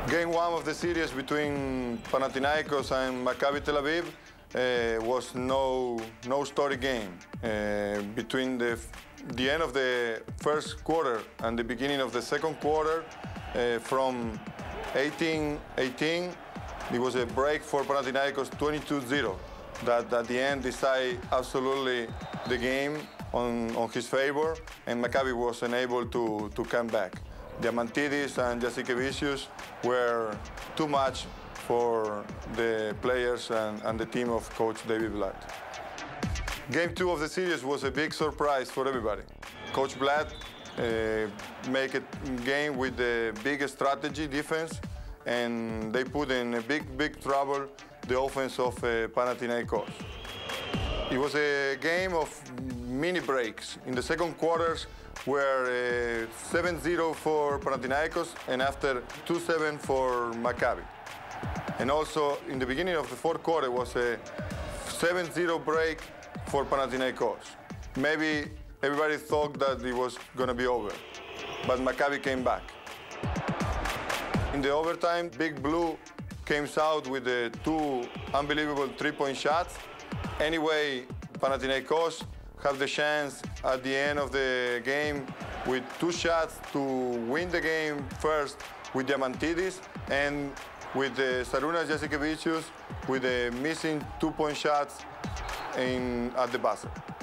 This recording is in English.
Game one of the series between Panathinaikos and Maccabi Tel Aviv was no story game. Between the end of the first quarter and the beginning of the second quarter, from 18-18, it was a break for Panathinaikos 22-0. That at the end decided absolutely the game on his favor, and Maccabi was unable to come back. Diamantidis and Jasikevičius were too much for the players and the team of Coach David Blatt. Game two of the series was a big surprise for everybody. Coach Blatt made a game with the biggest strategy, defense, and they put in a big trouble the offense of Panathinaikos. It was a game of mini breaks. In the second quarters, were 7-0 for Panathinaikos and after 2-7 for Maccabi. And also, in the beginning of the fourth quarter, was a 7-0 break for Panathinaikos. Maybe everybody thought that it was going to be over, but Maccabi came back. In the overtime, Big Blue came out with the two unbelievable three-point shots. Anyway, Panathinaikos have the chance at the end of the game with two shots to win the game first with Diamantidis and with Sarunas Jasikevičius with the missing two-point shots at the buzzer.